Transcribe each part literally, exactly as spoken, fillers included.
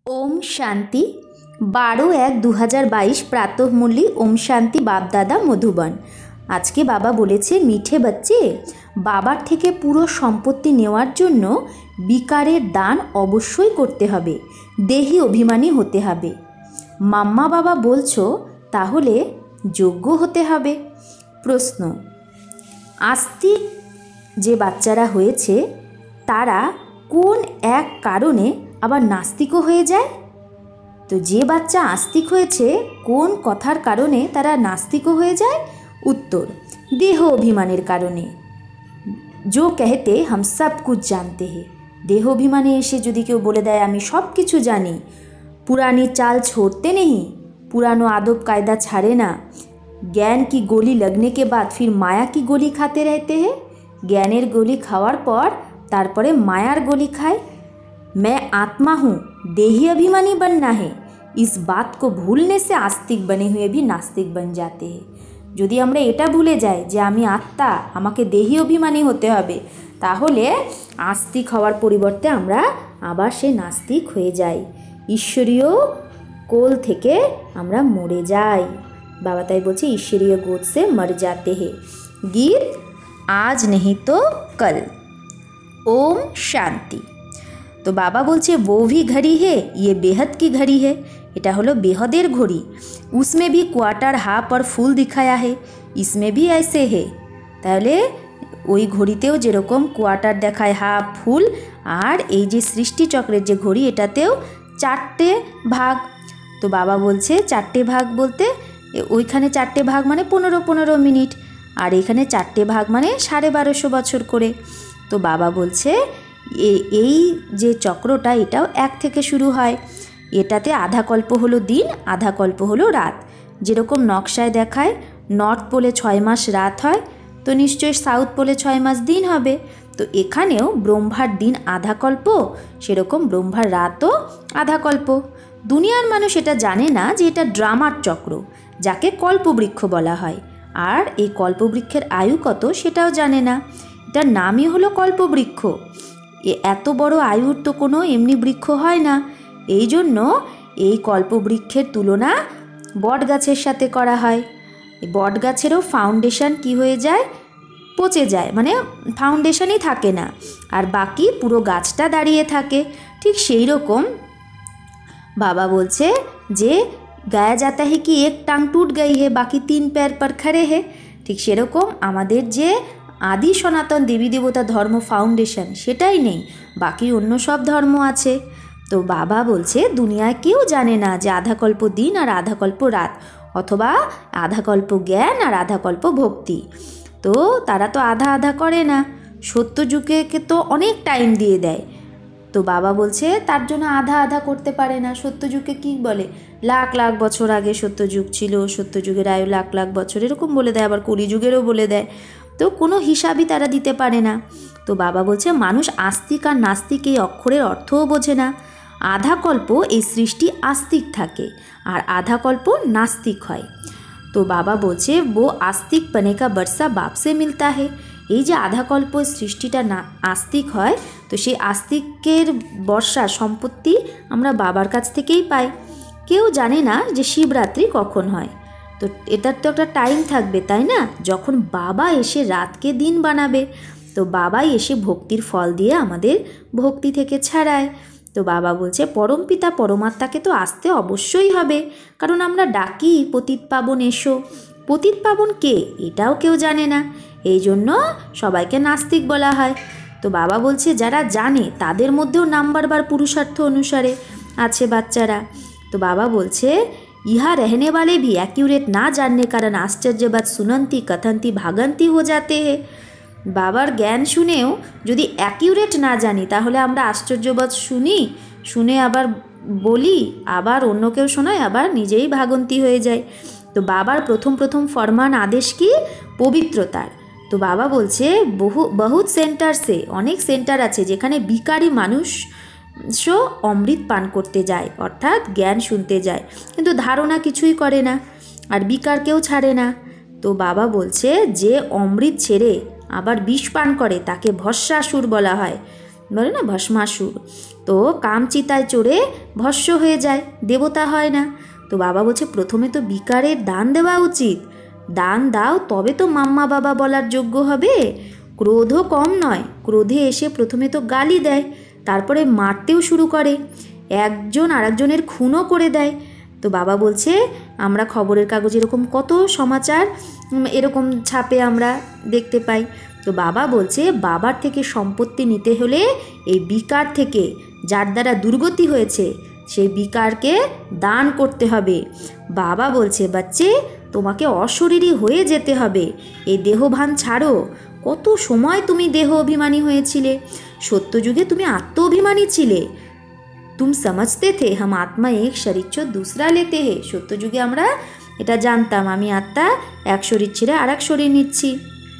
ओम शांति बारो एक दो हज़ार बाईस प्रातः मूल्य ओम शांति बाप दादा मधुबन। आज के बाबा बोलेছে মিঠে बच्चे বাবার থেকে পুরো সম্পত্তি নেওয়ার জন্য বিকারের দান অবশ্যই করতে হবে, দেহি অভিমানী হতে হবে। মাম্মা বাবা বলছো তাহলে যোগ্য হতে হবে। প্রশ্ন, আস্তিক যে বাচ্চারা হয়েছে তারা কোন এক কারণে আবার নাস্তিকও হয়ে যায়? তো যে বাচ্চা আস্তিক হয়েছে কোন কথার কারণে তারা নাস্তিকও হয়ে যায়? उत्तर, देह अभिमानेर कारणे। जो कहते हम सब कुछ जानते हैं, देह अभिमाने एसे यदि केउ बोले देय आमी सब किछु जानी, पुरानी चाल छोड़ते नहीं, पुरानो आदब कायदा छाड़े ना, ज्ञान की गोली लगने के बाद फिर माया की गोली खाते रहते हैं, ज्ञानेर गोली खावार पर तारपरे मायार गोली खाए। मैं आत्मा हूँ, देही अभिमानी बनना है, इस बात को भूलने से आस्तिक बने हुए भी नास्तिक बन जाते हैं। যদি আমরা এটা ভুলে যাই যে আমি আত্মা, আমাকে দেহি অভিমানী হতে হবে, তাহলে আস্তিক হওয়ার পরিবর্তে আমরা আবার সে নাস্তিক হয়ে যাই, ঈশ্বরীয় কোল থেকে আমরা মরে যাই। বাবা তাই বলছে ঈশ্বরীয় গোদ সে মর जाते हैं। गीत आज नहीं तो कल। ओम शांति। तो बाबा बोलছে वो भी घड़ी है, ये बेहद की घड़ी है, এটা হলো বেহদের ঘড়ি। उसमें भी क्वार्टर हाफ और फुल दिखाया है, इसमें भी ऐसे है। তাহলে ওই ঘড়িতেও যেরকম কোয়ার্টার দেখায়, হাফ, ফুল, আর এই যে সৃষ্টি চক্রের যে ঘড়ি এটাতেও চারটে ভাগ। তো বাবা বলছে চারটে ভাগ বলতে ওইখানে চারটে ভাগ মানে পনেরো পনেরো মিনিট, আর এখানে চারটে ভাগ মানে সাড়ে বারোশো বছর করে। তো বাবা বলছে এই যে চক্রটা এটাও এক থেকে শুরু হয়। এটাতে আধা কল্প হলো দিন, আধা কল্প হলো রাত। যেরকম নকশায় দেখায় নর্থ পোলে ছয় মাস রাত হয়, তো নিশ্চয়ই সাউথ পোলে ছয় মাস দিন হবে। তো এখানেও ব্রহ্মার দিন আধা কল্প, সেরকম ব্রহ্মার রাতও আধা কল্প। দুনিয়ার মানুষ এটা জানে না যে এটা ড্রামার চক্র, যাকে কল্পবৃক্ষ বলা হয়, আর এই কল্পবৃক্ষের আয়ু কত সেটাও জানে না। এটার নামই হলো কল্পবৃক্ষ। এত বড় আয়ুর তো কোনো এমনি বৃক্ষ হয় না, এই জন্য এই কল্পবৃক্ষের তুলনা বট গাছের সাথে করা হয়। বট গাছেরও ফাউন্ডেশন কি হয়ে যায়, পচে যায়, মানে ফাউন্ডেশনই থাকে না, আর বাকি পুরো গাছটা দাঁড়িয়ে থাকে। ঠিক সেই রকম বাবা বলছে যে গায়া যাতা হে কি এক টাং টুট গই হে, বাকি তিন প্যার পর খড়ে হে। ঠিক সেরকম আমাদের যে আদি সনাতন দেবী দেবতা ধর্ম ফাউন্ডেশন সেটাই নেই, বাকি অন্য সব ধর্ম আছে। তো বাবা বলছে দুনিয়ায় কেউ জানে না যে আধা কল্প দিন আর আধা কল্প রাত, অথবা আধা কল্প জ্ঞান আর আধা কল্প ভক্তি। তো তারা তো আধা আধা করে না, সত্যযুগে তো অনেক টাইম দিয়ে দেয়। তো বাবা বলছে তার জন্য আধা আধা করতে পারে না। সত্যযুগকে কি বলে, লাখ লাখ বছর আগে সত্যযুগ ছিল, সত্যযুগের আয়ু লাখ লাখ বছর, এরকম বলে দেয়, আবার কলিযুগেরও বলে দেয়। তো কোনো হিসাবই তারা দিতে পারে না। তো বাবা বলছে মানুষ আস্তিক আর নাস্তিক এই অক্ষরের অর্থও বোঝে না। আধা কল্প এই সৃষ্টি আস্তিক থাকে, আর আধা কল্প নাস্তিক হয়। তো বাবা বলছে वो आस्तिक पने का बरसा बाप से मिलता है। এই যে আধা কল্প সৃষ্টিটা না আস্তিক হয়, তো সেই আস্তিকের বর্ষা সম্পত্তি আমরা বাবার কাছ থেকেই পাই। কেউ জানে না যে শিবরাত্রি কখন হয়, তো এটার তো একটা টাইম থাকবে, তাই না? যখন বাবা এসে রাতকে দিন বানাবে, তো বাবাই এসে ভক্তির ফল দিয়ে আমাদের ভক্তি থেকে ছাড়ায়। তো বাবা বলছে পরম পিতা পরমাত্মাকে তো আসতে অবশ্যই হবে, কারণ আমরা ডাকি পতিত পাবন এসো। পতিত পাবন কে এটাও কেউ জানে না, এই জন্য সবাইকে নাস্তিক বলা হয়। তো বাবা বলছে যারা জানে তাদের মধ্যেও নাম্বার বার পুরুষার্থ অনুসারে আছে বাচ্চারা। তো বাবা বলছে ইহা रहने वाले भी एक्यूरेट ना जानने कारण आश्चर्य बात सुनंती कथंती भागंती हो जाते हैं। বাবার জ্ঞান শুনেও যদি অ্যাকিউরেট না জানি তাহলে আমরা আশ্চর্যবাদ শুনি, শুনে আবার বলি, আবার অন্য কেউ শোনায়, আবার নিজেই ভাগন্তি হয়ে যায়। তো বাবার প্রথম প্রথম ফরমান আদেশ কি, পবিত্রতার। তো বাবা বলছে বহু বহুত সেন্টারসে, অনেক সেন্টার আছে যেখানে বিকারী মানুষও অমৃত পান করতে যায়, অর্থাৎ জ্ঞান শুনতে যায়, কিন্তু ধারণা কিছুই করে না, আর বিকারকেও ছাড়ে না। তো বাবা বলছে যে অমৃত ছেড়ে আবার বিষ পান করে তাকে ভস্মাসুর বলা হয়, বলে না ভস্মাসুর। তো কামচিতায় চড়ে ভস্ম হয়ে যায়, দেবতা হয় না। তো বাবা বলছে প্রথমে তো বিকারের দান দেওয়া উচিত, দান দাও তবে তো মাম্মা বাবা বলার যোগ্য হবে। ক্রোধও কম নয়, ক্রোধে এসে প্রথমে তো গালি দেয়, তারপরে মারতেও শুরু করে, একজন আরেকজনের খুনও করে দেয়। তো বাবা বলছে আমরা খবরের কাগজে এরকম কত সমাচার এরকম ছাপে আমরা দেখতে পাই। তো বাবা বলছে বাবার থেকে সম্পত্তি নিতে হলে এই বিকার থেকে, যার দ্বারা দুর্গতি হয়েছে, সেই বিকারকে দান করতে হবে। বাবা বলছে বাচ্চে তোমাকে অশরীরী হয়ে যেতে হবে, এই দেহভান ছাড়ো। কত সময় তুমি দেহ অভিমানী হয়েছিলে, সত্যযুগে তুমি আত্ম অভিমানী ছিলে। তুম সমঝতে থে হাম আত্মা এক শরীর ছো দুসরা লেতে হে। সত্যযুগে আমরা এটা জানতাম, আমি আত্মা এক শরীর ছেড়ে আর এক শরীর নিচ্ছি।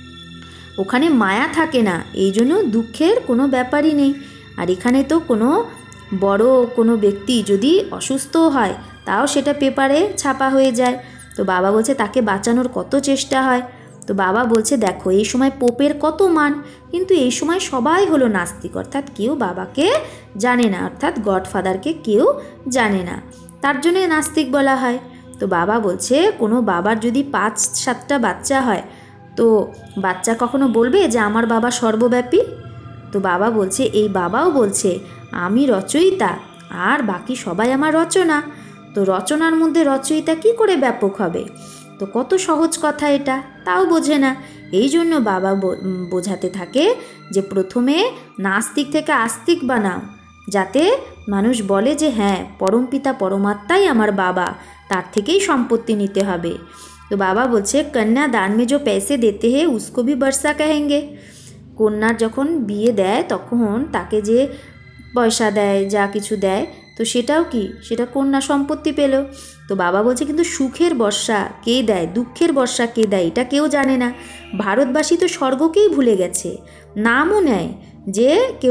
ওখানে মায়া থাকে না, এই জন্য দুঃখের কোনো ব্যাপারই নেই। আর এখানে তো কোনো বড় কোনো ব্যক্তি যদি অসুস্থ হয় তাও সেটা পেপারে ছাপা হয়ে যায়। তো বাবা বলছে তাকে বাঁচানোর কত চেষ্টা হয়। তো বাবা বলছে দেখো এই সময় পোপের কত মান, কিন্তু এই সময় সবাই হলো নাস্তিক, অর্থাৎ কেউ বাবাকে জানে না, অর্থাৎ গডফাদারকে কেউ জানে না, তার জন্যে নাস্তিক বলা হয়। তো বাবা বলছে কোনো বাবার যদি পাঁচ সাতটা বাচ্চা হয়, তো বাচ্চা কখনো বলবে যে আমার বাবা সর্বব্যাপী? তো বাবা বলছে এই বাবাও বলছে আমি রচয়িতা আর বাকি সবাই আমার রচনা। তো রচনার মধ্যে রচয়িতা কি করে ব্যাপক হবে? তো কত সহজ কথা এটা, তাও বোঝে না। এই জন্য বাবা বোঝাতে থাকে যে প্রথমে নাস্তিক থেকে আস্তিক বানাও, যাতে মানুষ বলে যে হ্যাঁ পরমপিতা পরমাত্মাই আমার বাবা, তার থেকেই সম্পত্তি নিতে হবে। তো বাবা বলছে কন্যা দান মে जो पैसे देते हैं उसको भी वर्षा कहेंगे। কন্যার যখন বিয়ে দেয় তখন তাকে যে পয়সা দেয়, যা কিছু দেয়, তো সেটাও কি, সেটা কন্যা সম্পত্তি পেল। তো বাবা বলছে কিন্তু সুখের বর্ষা কে দেয়, দুঃখের বর্ষা কে দেয়, এটা কেউ জানে না। ভারতবাসী তো স্বর্গকেই ভুলে গেছে, নামও নেয় যে কেউ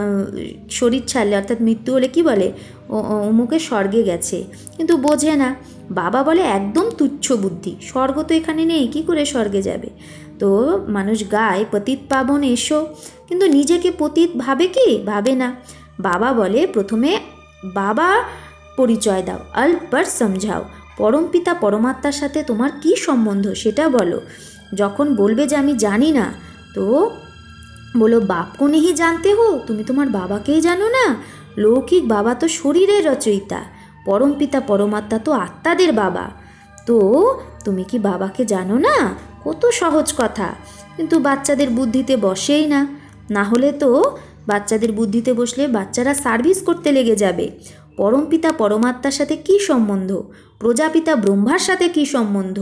শরীর ছাড়লে অর্থাৎ মৃত্যু হলে কি বলে অমুকে স্বর্গে গেছে, কিন্তু বোঝে না। বাবা বলে একদম তুচ্ছ বুদ্ধি, স্বর্গ তো এখানে নেই, কি করে স্বর্গে যাবে। তো মানুষ গায় পতিত পাবন এসো, কিন্তু নিজেকে পতিত ভাবে কি, ভাবে না। বাবা বলে প্রথমে বাবা পরিচয় দাও, অল্প পর সমঝাও, পরমপিতা পরমাত্মার সাথে তোমার কি সম্বন্ধ সেটা বলো। যখন বলবে যে আমি জানি না, তো বলো বাপকে নেহি জানতে হো, তুমি তোমার বাবাকেই জানো না। লৌকিক বাবা তো শরীরের রচয়িতা, পরমপিতা পরমাত্মা তো আত্মাদের বাবা, তো তুমি কি বাবাকে জানো না? কত সহজ কথা, কিন্তু বাচ্চাদের বুদ্ধিতে বসেই না। না হলে তো বাচ্চাদের বুদ্ধিতে বসলে বাচ্চারা সার্ভিস করতে লেগে যাবে। পরমপিতা পরমাত্মার সাথে কি সম্বন্ধ, প্রজাপিতা ব্রহ্মার সাথে কি সম্বন্ধ?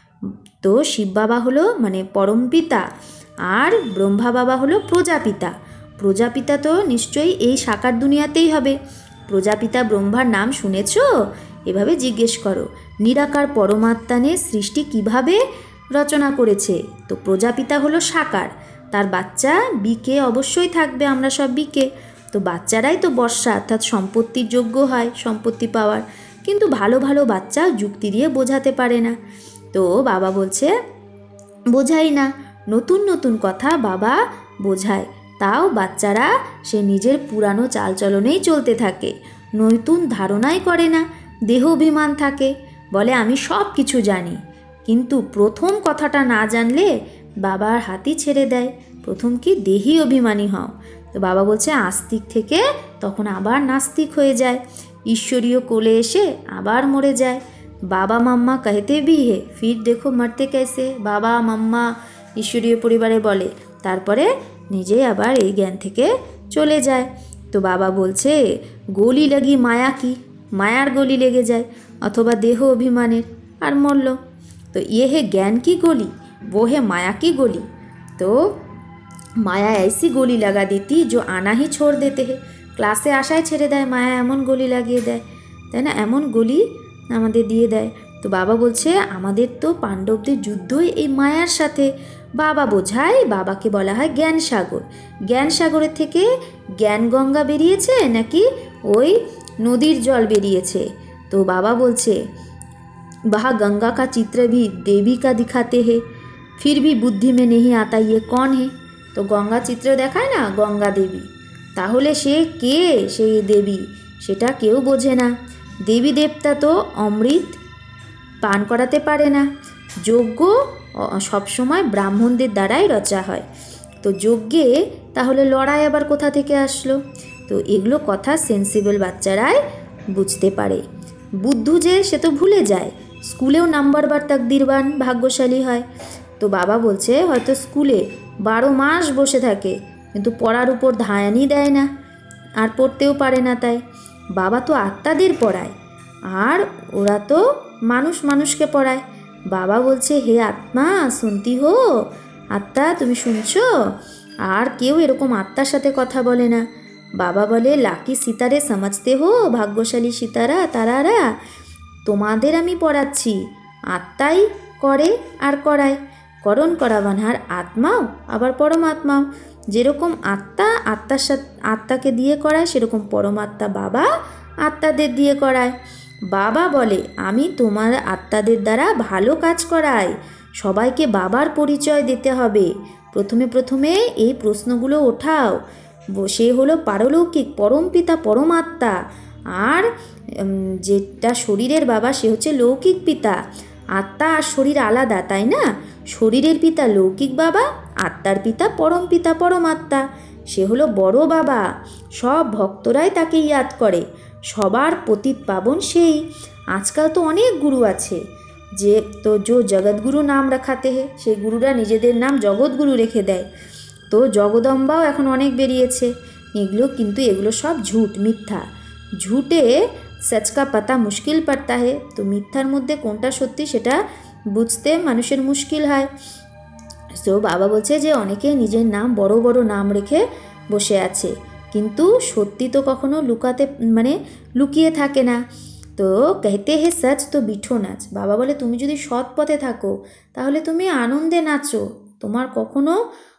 তো শিব বাবা হলো মানে পরমপিতা, আর ব্রহ্মা বাবা হলো প্রজাপিতা। প্রজাপিতা তো নিশ্চয়ই এই সাকার দুনিয়াতেই হবে। প্রজাপিতা ব্রহ্মার নাম শুনেছ? এভাবে জিজ্ঞেস করো, নিরাকার পরমাত্মানে সৃষ্টি কিভাবে রচনা করেছে। তো প্রজাপিতা হলো সাকার, তার বাচ্চা বিকে অবশ্যই থাকবে, আমরা সব বিকে। তো বাচ্চারাই তো বর্ষা অর্থাৎ সম্পত্তির যোগ্য হয়, সম্পত্তি পাওয়ার, কিন্তু ভালো ভালো বাচ্চা যুক্তি দিয়ে বোঝাতে পারে না। তো বাবা বলছে বোঝাই না, নতুন নতুন কথা বাবা বোঝায়, তাও বাচ্চারা সে নিজের পুরানো চালচলনেই চলতে থাকে, নতুন ধারণাই করে না, দেহ অভিমান থাকে, বলে আমি সব কিছু জানি, কিন্তু প্রথম কথাটা না জানলে বাবার হাতই ছেড়ে দেয়। প্রথম কি দেহি অভিমানী হও। তো বাবা বলছে আস্তিক থেকে তখন আবার নাস্তিক হয়ে যায়, ঈশ্বরীয় কোলে এসে আবার মরে যায়। বাবা মাম্মা कहते भी है फिर देखो मरते कैसे। বাবা মাম্মা ঈশ্বরীয় পরিবারে বলে, তারপরে নিজে আবার এই জ্ঞান থেকে চলে যায়। তো বাবা বলছে গলি লাগি মায়া কি, মায়ার গলি লেগে যায়, অথবা দেহ অভিমানের, আর মরল। তো ये है ज्ञान की गोली, वो है माया की गोली। तो মায়া ऐसी गोली लगा देती जो आना ही छोड़ देते हैं। ক্লাসে আসায় ছেড়ে দেয়, মায়া এমন গলি লাগিয়ে দেয়, তাই না, এমন গলি আমাদের দিয়ে দেয়। তো বাবা বলছে আমাদের তো পাণ্ডবদের যুদ্ধই এই মায়ার সাথে। বাবা বোঝায়, বাবাকে বলা হয় জ্ঞান সাগর। জ্ঞান সাগরের থেকে জ্ঞান গঙ্গা বেরিয়েছে নাকি ওই নদীর জল বেরিয়েছে। তো বাবা বলছে वहाँ गंगा का चित्र भी देवी का दिखाते हैं, फिर भी बुद्धि में नहीं आता ये कौन है। तो गंगा चित्र देखाয় না, गंगा देवी, তাহলে সে কে সেই দেবী সেটা কেউ বোঝে না। দেবী দেবতা তো অমৃত পান করাতে পারে না। যজ্ঞ সবসময় ব্রাহ্মণদের দ্বারাই রচা হয়, তো যজ্ঞে তাহলে লড়াই আবার কোথা থেকে আসলো? তো এগুলো কথা সেন্সিবল বাচ্চারাই বুঝতে পারে। বুদ্ধু যে সে তো ভুলে যায়, স্কুলেও নাম্বার বার তাকদিরবান ভাগ্যশালী হয়। তো বাবা বলছে হয়তো স্কুলে বারো মাস বসে থাকে কিন্তু পড়ার উপর ধ্যানই দেয় না, আর পড়তেও পারে না। তাই বাবা তো আত্মাদের পড়ায়, আর ওরা তো মানুষ মানুষকে পড়ায়। বাবা বলছে হে আত্মা শুনতি হো, আত্মা তুমি শুনছো? আর কেউ এরকম আত্মার সাথে কথা বলে না। বাবা বলে লাকি সিতারে সমঝতে হো, ভাগ্যশালী সিতারা তারারা, তোমাদের আমি পড়াচ্ছি, আত্মাই করে আর করায়। করণ করাবানহার আত্মাও আবার পরমাত্মাও। যেরকম আত্মা আত্মার সাথে আত্মাকে দিয়ে করায়, সেরকম পরমাত্মা বাবা আত্মাদের দিয়ে করায়। বাবা বলে আমি তোমার আত্মাদের দ্বারা ভালো কাজ করাই, সবাইকে বাবার পরিচয় দিতে হবে। প্রথমে প্রথমে এই প্রশ্নগুলো ওঠাও, সে হলো পারলৌকিক পরমপিতা পরমাত্মা, আর যেটা শরীরের বাবা সে হচ্ছে লৌকিক পিতা। আত্মা আর শরীর আলাদা, তাই না? শরীরের পিতা লৌকিক বাবা, আত্মার পিতা পরম পিতা পরমাত্মা, সে হলো বড় বাবা। সব ভক্তরাই তাকে ইয়াদ করে, সবার পতিত পাবন সেই। আজকাল তো অনেক গুরু আছে, যে তো जो জগৎগুরু নাম রাখাতে হে, সেই গুরুরা নিজেদের নাম জগৎগুরু রেখে দেয়। তো জগদম্বাও এখন অনেক বেরিয়েছে। এগুলো কিন্তু এগুলো সব ঝুট, মিথ্যা। ঝুটে সচ কা পাতা মুশকিল পড়তা হে। তো মিথ্যার মধ্যে কোনটা সত্যি সেটা বুঝতে মানুষের মুশকিল হয়। তো বাবা বলছে যে অনেকে নিজের নাম বড় বড় নাম রেখে বসে আছে, কিন্তু সত্যি তো কখনো লুকাতে মানে লুকিয়ে থাকে না। তো कहते हैं सच तो बिठो नाच। বাবা বলে তুমি যদি সৎ পথে থাকো তাহলে তুমি আনন্দে নাচো, তোমার কখনো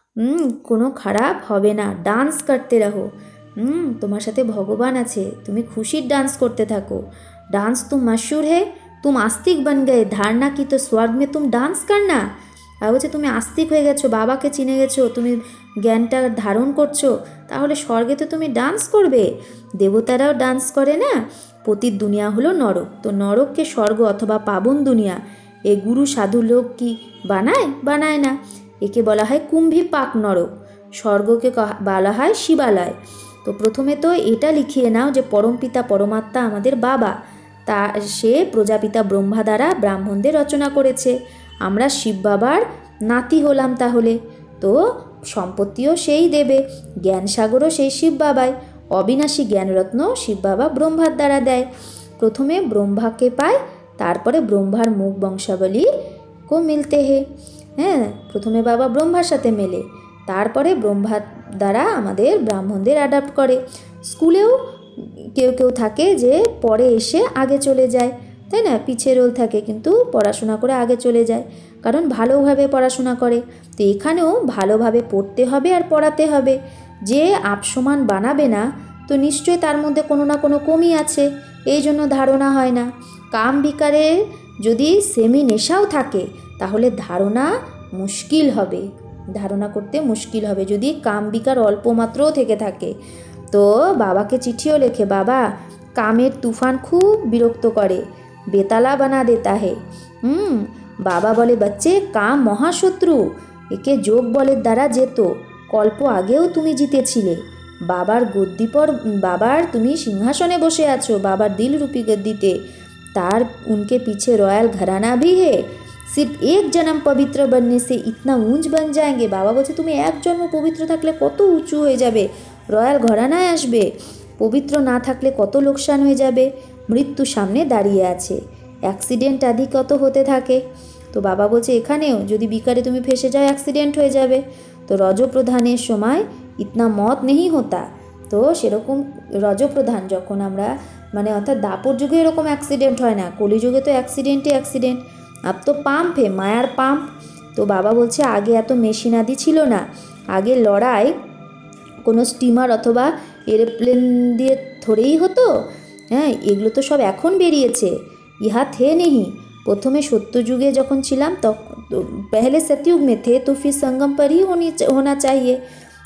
কোনো খারাপ হবে না। ডান্স করতে রহো, হুম তোমার সাথে ভগবান আছে, তুমি খুশির ডান্স করতে থাকো। ডান্স তুম মশহুর হে, তুম আস্তিক বন গে, ধারণা কি তো স্বর্গ মে তুম ডান্স করনা। আর বলছে তুমি আস্তিক হয়ে গেছো, বাবাকে চিনে গেছো, তুমি জ্ঞানটা ধারণ করছো, তাহলে স্বর্গে তো তুমি ডান্স করবে। দেবতারাও ডান্স করে না। পতিত দুনিয়া হলো নরক, তো নরককে স্বর্গ অথবা পাবন দুনিয়া এ গুরু সাধু লোক কি বানায়? বানায় না। একে বলা হয় কুম্ভী পাক নরক, স্বর্গকে বলা হয় শিবালয়। তো প্রথমে তো এটা লিখিয়ে নাও যে পরমপিতা পরমাত্মা আমাদের বাবা, তা সে প্রজাপিতা ব্রহ্মা দ্বারা ব্রাহ্মণদের রচনা করেছে। আমরা শিব বাবার নাতি হলাম তাহলে, তো সম্পত্তিও সেই দেবে, জ্ঞান সাগরও সেই শিব বাবাই, অবিনাশী জ্ঞানরত্ন শিব বাবা ব্রহ্মার দ্বারা দেয়। প্রথমে ব্রহ্মাকে পায়, তারপরে ব্রহ্মার মুখ বংশাবলী কো মিলতে হে। হ্যাঁ, প্রথমে বাবা ব্রহ্মার সাথে মেলে, তারপরে ব্রহ্মার দ্বারা আমাদের ব্রাহ্মণদের অ্যাডাপ্ট করে। স্কুলেও কেউ কেউ থাকে যে পরে এসে আগে চলে যায়, তাই না? পিছে রোল থাকে কিন্তু পড়াশোনা করে আগে চলে যায়, কারণ ভালোভাবে পড়াশোনা করে। তো এখানেও ভালোভাবে পড়তে হবে আর পড়াতে হবে। যে আপসমান বানাবে না, তো নিশ্চয়ই তার মধ্যে কোনো না কোনো কমি আছে, এই জন্য ধারণা হয় না। কাম বিকারের যদি সেমি নেশাও থাকে তাহলে ধারণা মুশকিল হবে, ধারণা করতে মুশকিল হবে যদি কাম বিকার অল্প মাত্রও থেকে থাকে। তো বাবাকে চিঠিও লেখে, বাবা কামের তুফান খুব বিরক্ত করে, বেতালা বানা দেতা হে। হুম বাবা বলে বাচ্চে কাম মহাশত্রু, একে যোগ বলের দ্বারা যেত, কল্প আগেও তুমি জিতেছিলে। বাবার গদ্দি পর বাবার তুমি সিংহাসনে বসে আছো, বাবার দিলরূপী গদ্দিতে, तार उनके पीछे रॉयल घराना भी है। सिर्फ एक जन्म पवित्र बनने से इतना ऊंच बन जाएंगे। बाबा बोलছে তুমি এক জন্ম পবিত্র থাকলে কত উঁচু হয়ে যাবে, রয়্যাল ঘরানায় আসবে। পবিত্র না থাকলে কত লোকসান হয়ে যাবে, মৃত্যু সামনে দাঁড়িয়ে আছে, অ্যাক্সিডেন্ট আদি কত হতে থাকে। তো বাবা বলছে এখানেও যদি বিকারে তুমি ফেসে যাও অ্যাক্সিডেন্ট হয়ে যাবে। তো রজপ্রধানের সময় ইতনা মত নেই হতা। তো সেরকম রজপ্রধান যখন আমরা মানে অর্থাৎ দাপর যুগে এরকম অ্যাক্সিডেন্ট হয় না, কলিযুগে তো অ্যাক্সিডেন্টই অ্যাক্সিডেন্ট। আর তো পাম্প হে, মায়ার পাম্প। তো বাবা বলছে আগে এত মেশিন আদি ছিল না, আগে লড়াই কোনো স্টিমার অথবা এরোপ্লেন দিয়ে ধরেই হতো। হ্যাঁ, এগুলো তো সব এখন বেরিয়েছে, ইহা থে নেই। প্রথমে সত্যযুগে যখন ছিলাম তখন পহলে সত্যযুগ মে থে, তো ফির সঙ্গম পর হি হোনা চাহিয়ে।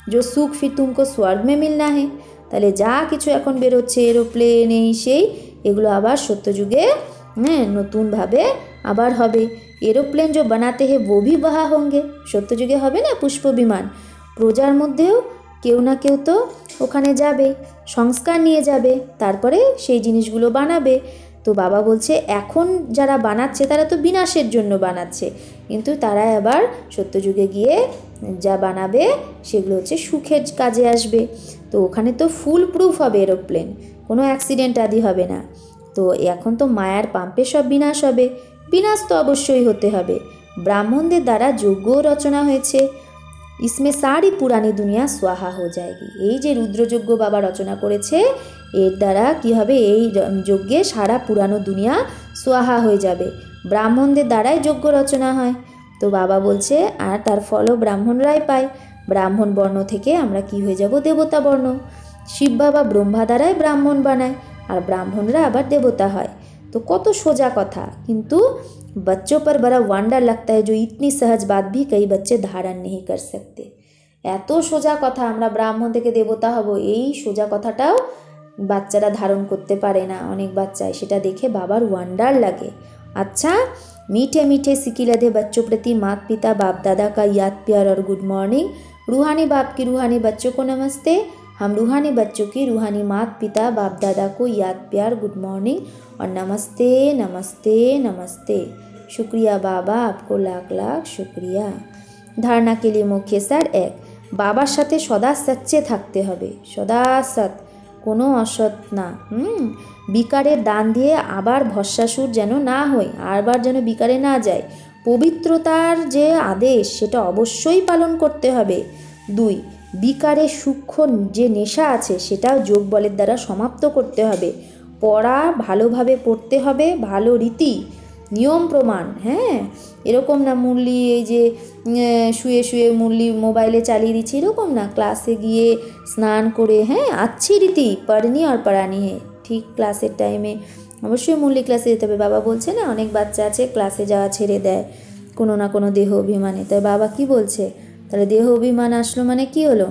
जो सुख फिर तुमको स्वर्ग में मिलना है। তাহলে যা কিছু এখন বেরোচ্ছে এরোপ্লেন এই সেই এগুলো আবার সত্যযুগে হ্যাঁ নতুনভাবে আবার হবে। এরোপ্লেন जो बनाते हैं वो भी वहाँ होंगे, সত্যযুগে হবে না পুষ্প বিমান। প্রজার মধ্যেও কেউ না কেউ তো ওখানে যাবে, সংস্কার নিয়ে যাবে, তারপরে সেই জিনিসগুলো বানাবে। তো বাবা বলছে এখন যারা বানাচ্ছে তারা তো বিনাশের জন্য বানাচ্ছে, কিন্তু তারা আবার সত্যযুগে গিয়ে যা বানাবে সেগুলো হচ্ছে সুখের কাজে আসবে। তো ওখানে তো ফুল প্রুফ হবে এরোপ্লেন, কোনো অ্যাক্সিডেন্ট আদি হবে না। তো এখন তো মায়ার পাম্পে সব বিনাশ হবে, বিনাশ তো অবশ্যই হতে হবে। ব্রাহ্মণদের দ্বারা যজ্ঞ রচনা হয়েছে, ইসমে সারি পুরানি দুনিয়া সোয়াহা হয়ে যায়গি। এই যে রুদ্রযজ্ঞ বাবা রচনা করেছে এর দ্বারা কি হবে, এই যজ্ঞে সারা পুরানো দুনিয়া সোয়াহা হয়ে যাবে। ব্রাহ্মণদের দ্বারাই যজ্ঞ রচনা হয়। তো বাবা বলছে আর তার ফলও ব্রাহ্মণরাই পায়। ব্রাহ্মণ বর্ণ থেকে আমরা কি হয়ে যাব, দেবতা বর্ণ। শিব বাবা ব্রহ্মা দ্বারাই ব্রাহ্মণ বানায় আর ব্রাহ্মণরা আবার দেবতা হয়। তো কত সোজা কথা, কিন্তু बच्चों पर बड़ा वंडर लगता है जो इतनी सहज बात भी कई बच्चे धारण नहीं कर सकते। এত সোজা কথা আমরা ব্রাহ্মণ থেকে দেবতা হব, এই সোজা কথাটাও বাচ্চারা ধারণ করতে পারে না অনেক বাচ্চাই, সেটা দেখে বাবার ওয়ান্ডার লাগে। अच्छा, मीठे मीठे सिकिलधे बच्चों प्रति माता पिता बाप दादा का याद प्यार और गुड मॉर्निंग। रूहानी बाप की रूहानी बच्चों को नमस्ते। हम रूहानी बच्चों की रूहानी माता पिता बाप दादा को याद प्यार गुड मॉर्निंग और नमस्ते नमस्ते नमस्ते। शुक्रिया बाबा, आपको लाख लाख शुक्रिया। धारणा के लिए मुख्य सार एक, बाबार साथे सदा सच्चे থাকতে হবে, সদা সৎ, কোনো অসৎ না। হুম বিকারের দান দিয়ে আবার ভস্মাসুর যেন না হয়, আবার যেন বিকারে না যায়। পবিত্রতার যে আদেশ সেটা অবশ্যই পালন করতে হবে। দুই, বিকারের সূক্ষ্ম যে নেশা আছে সেটাও যোগ বলের দ্বারা সমাপ্ত করতে হবে। পড়া ভালোভাবে পড়তে হবে, ভালো রীতি নিয়ম প্রমাণ। হ্যাঁ এরকম না মুরলি এই যে শুয়ে শুয়ে মুরলি মোবাইলে চালিয়ে দিচ্ছি এরকম না, ক্লাসে গিয়ে স্নান করে হ্যাঁ আচ্ছি রীতি পড়নি আর পড়ানি হে। ঠিক ক্লাসের টাইমে অবশ্যই মুরলি ক্লাসে যেতে হবে। বাবা বলছে না অনেক বাচ্চা আছে ক্লাসে যাওয়া ছেড়ে দেয় কোনো না কোনো দেহ অভিমানে। তাই বাবা কি বলছে, তাহলে দেহ অভিমান আসলো মানে কি হলো,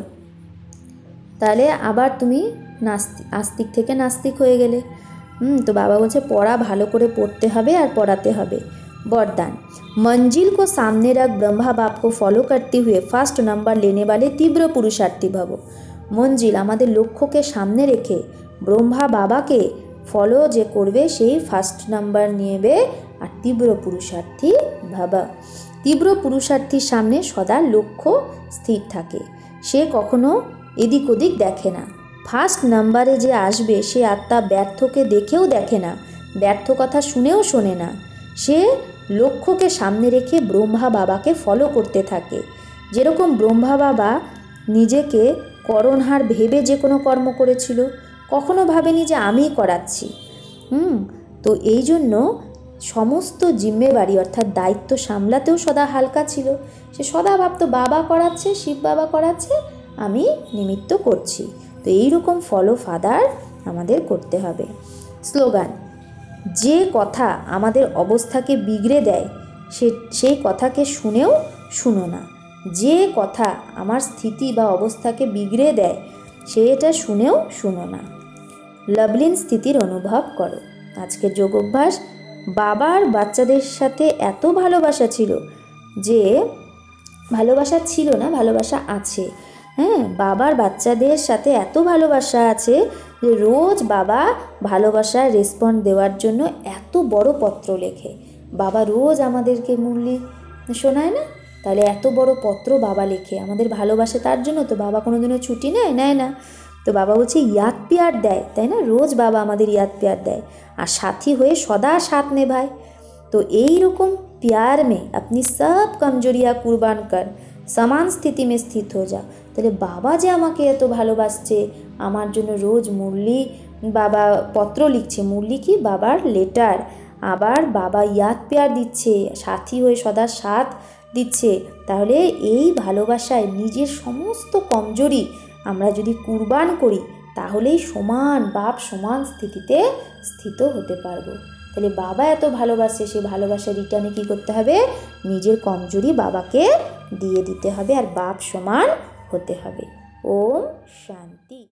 তাহলে আবার তুমি নাস্তিক আস্তিক থেকে নাস্তিক হয়ে গেলে। হুম তো বাবা বলছে পড়া ভালো করে পড়তে হবে আর পড়াতে হবে। वरदान, मंजिल को सामने रख ब्रह्मा बाप को फॉलो करते हुए फर्स्ट नंबर लेने वाले तीव्र पुरुषार्थी भव। मंजिल आमादेर लक्ष्यके सामने रेखे ब्रह्मा बाबाके फॉलो जे करबे सेई फार्स्ट नम्बर नेबे और तीव्र पुरुषार्थी भव। तीव्र पुरुषार्थीर सामने सदा लक्ष्य स्थिर थाके, से कखनो एदिक ओदिक देखे ना। फार्स्ट नम्बरे जे आसबे से आत्मा व्यर्थके देखेও देखे ना, व्यर्थ कथा शुनेও शोने ना। से लक्ष्यके सामने रेखे ब्रह्मा बाबाके फलो करते थाके। जेरकम ब्रह्मा बाबा निजेके करनहार भेबे जे कोनो कर्म करेछिलो, कखनो भावेनी जे आमिई कराচ্ছি। হুম তো এই জন্য সমস্ত জিম্মেবারি অর্থাৎ দায়িত্ব সামলাতেও সদা হালকা ছিল। সে সদা ভাবতো বাবা করাচ্ছে, শিব বাবা করাচ্ছে, আমি নিমিত্ত করছি। তো এইরকম ফলো ফাদার আমাদের করতে হবে। স্লোগান, যে কথা আমাদের অবস্থাকে বিগড়ে দেয় সে সেই কথাকে শুনেও শুনো না। যে কথা আমার স্থিতি বা অবস্থাকে বিগড়ে দেয় সেটা শুনেও শুনো না। লাভলীন স্থিতির অনুভব করো। আজকের যোগ অভ্যাস, বাবার বাচ্চাদের সাথে এত ভালোবাসা ছিল যে ভালোবাসা ছিল না ভালোবাসা আছে। হ্যাঁ বাবার বাচ্চাদের সাথে এত ভালোবাসা আছে যে রোজ বাবা ভালোবাসার রেসপন্স দেওয়ার জন্য এত বড় পত্র লেখে। বাবা রোজ আমাদেরকে মুরলি শোনায় না, তাহলে এত বড় পত্র বাবা লেখে আমাদের ভালোবাসে, তার জন্য তো বাবা কোনোদিনও ছুটি নেয় নেয় না। তো বাবা বলছে ইয়াদ প্যার দেয়, তাই না, রোজ বাবা আমাদের ইয়াদ প্যার দেয় আর সাথী হয়ে সদা সাথ নেভায়। তো এই রকম प्यार में अपनी सब कमजोरियाँ कुर्बान कर समान स्थिति में स्थित हो जा। তাহলে বাবা যে আমাকে এত ভালোবাসছে, আমার জন্য রোজ মুরলি বাবা পত্র লিখছে, মুরলি কি বাবার লেটার, আবার বাবা ইয়াদ প্যার দিচ্ছে, সাথী হয়ে সদা সাথ দিচ্ছে, তাহলে এই ভালোবাসায় নিজের সমস্ত কমজোরি আমরা যদি কুরবান করি তাহলেই সমান বাপ সমান স্থিতিতে স্থিত হতে পারবো। তাহলে বাবা এত ভালোবাসে, সে ভালোবাসা রিটার্নে কী করতে হবে, নিজের কমজোরি বাবাকে দিয়ে দিতে হবে আর বাপ সমান হতে হবে। ওম শান্তি।